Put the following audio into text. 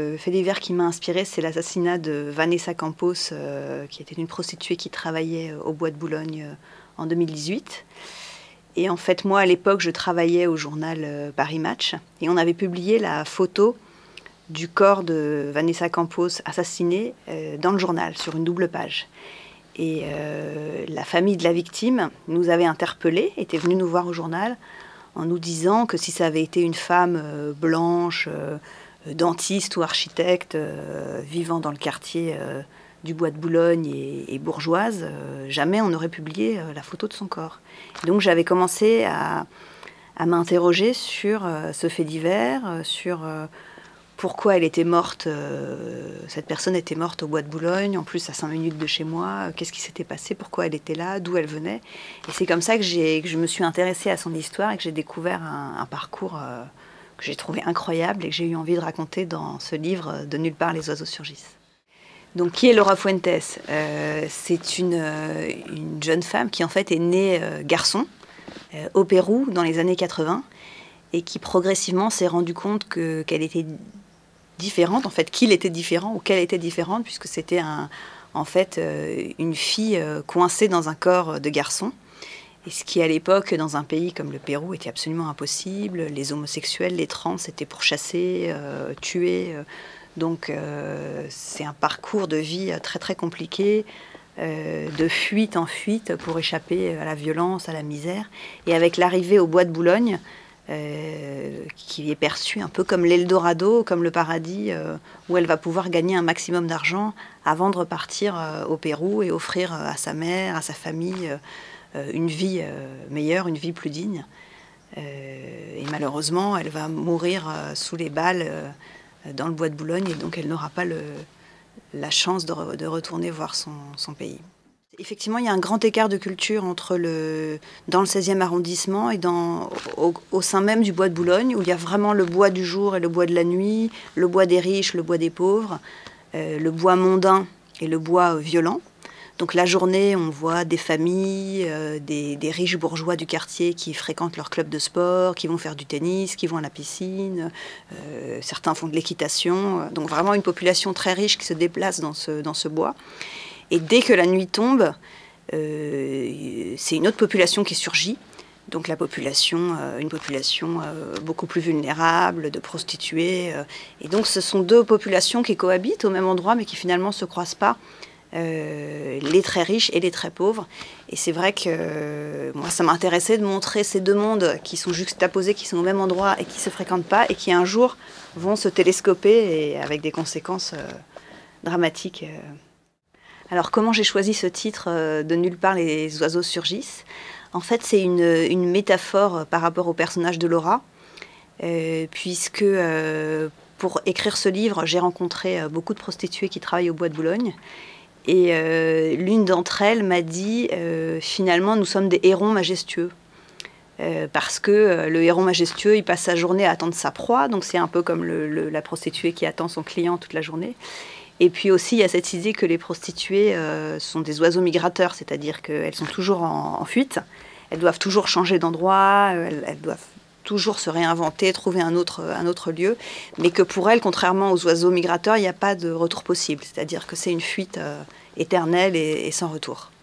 le fait divers qui m'a inspirée, c'est l'assassinat de Vanessa Campos, qui était une prostituée qui travaillait au Bois de Boulogne en 2018. Et en fait, moi, à l'époque, je travaillais au journal Paris Match, et on avait publié la photo du corps de Vanessa Campos assassinée dans le journal, sur une double page. Et la famille de la victime nous avait interpellés, était venue nous voir au journal, en nous disant que si ça avait été une femme blanche, dentiste ou architecte, vivant dans le quartier du Bois de Boulogne et bourgeoise, jamais on n'aurait publié la photo de son corps. Donc j'avais commencé à m'interroger sur ce fait divers, sur pourquoi elle était morte, cette personne était morte au Bois de Boulogne, en plus à 5 minutes de chez moi, qu'est-ce qui s'était passé, pourquoi elle était là, d'où elle venait. Et c'est comme ça que je me suis intéressée à son histoire et que j'ai découvert un parcours que j'ai trouvé incroyable et que j'ai eu envie de raconter dans ce livre « De nulle part les oiseaux surgissent ». Donc qui est Laura Fuentes? C'est une jeune femme qui en fait est née garçon au Pérou dans les années 80 et qui progressivement s'est rendue compte qu'elle était différente, en fait, qu'il était différent ou qu'elle était différente, puisque c'était en fait une fille coincée dans un corps de garçon. Et ce qui, à l'époque, dans un pays comme le Pérou, était absolument impossible. Les homosexuels, les trans étaient pourchassés, tués. Donc, c'est un parcours de vie très, très compliqué, de fuite en fuite pour échapper à la violence, à la misère. Et avec l'arrivée au Bois de Boulogne, qui est perçu un peu comme l'Eldorado, comme le paradis, où elle va pouvoir gagner un maximum d'argent avant de repartir au Pérou et offrir à sa mère, à sa famille, une vie meilleure, une vie plus digne. Et malheureusement, elle va mourir sous les balles dans le Bois de Boulogne, et donc elle n'aura pas la chance de retourner voir son pays. Effectivement, il y a un grand écart de culture dans le 16e arrondissement et au sein même du Bois de Boulogne, où il y a vraiment le bois du jour et le bois de la nuit, le bois des riches, le bois des pauvres, le bois mondain et le bois violent. Donc la journée, on voit des familles, des riches bourgeois du quartier qui fréquentent leur club de sport, qui vont faire du tennis, qui vont à la piscine, certains font de l'équitation. Donc vraiment une population très riche qui se déplace dans ce bois. Et dès que la nuit tombe, c'est une autre population qui surgit. Donc une population beaucoup plus vulnérable, de prostituées. Et donc ce sont deux populations qui cohabitent au même endroit, mais qui finalement ne se croisent pas. Les très riches et les très pauvres. Et c'est vrai que moi, ça m'intéressait de montrer ces deux mondes qui sont juxtaposés, qui sont au même endroit et qui ne se fréquentent pas, et qui un jour vont se télescoper et avec des conséquences dramatiques. Alors comment j'ai choisi ce titre de nulle part les oiseaux surgissent? En fait, c'est une métaphore par rapport au personnage de Laura, puisque pour écrire ce livre, j'ai rencontré beaucoup de prostituées qui travaillent au Bois de Boulogne. Et l'une d'entre elles m'a dit finalement, nous sommes des hérons majestueux. Parce que le héron majestueux, il passe sa journée à attendre sa proie. Donc c'est un peu comme la prostituée qui attend son client toute la journée. Et puis aussi, il y a cette idée que les prostituées sont des oiseaux migrateurs, c'est-à-dire qu'elles sont toujours en fuite, elles doivent toujours changer d'endroit, elles doivent toujours se réinventer, trouver un autre lieu, mais que pour elles, contrairement aux oiseaux migrateurs, il n'y a pas de retour possible, c'est-à-dire que c'est une fuite éternelle et sans retour.